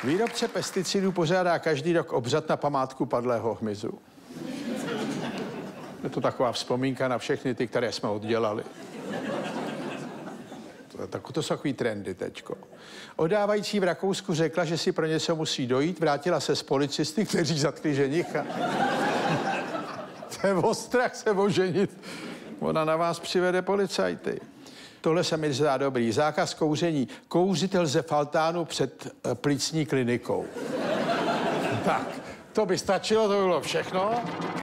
Výrobce pesticidů pořádá každý rok obřad na památku padlého hmyzu. Je to taková vzpomínka na všechny ty, které jsme oddělali. To jsou takový trendy teďko. Odávající v Rakousku řekla, že si pro něco musí dojít, vrátila se s policisty, kteří zatkli ženicha. To je ostrach se oženit. Ona na vás přivede policajty. Tohle se mi zdá dobrý. Zákaz kouření. Kouřit lze v altánu před plicní klinikou. Tak, to by stačilo, to by bylo všechno.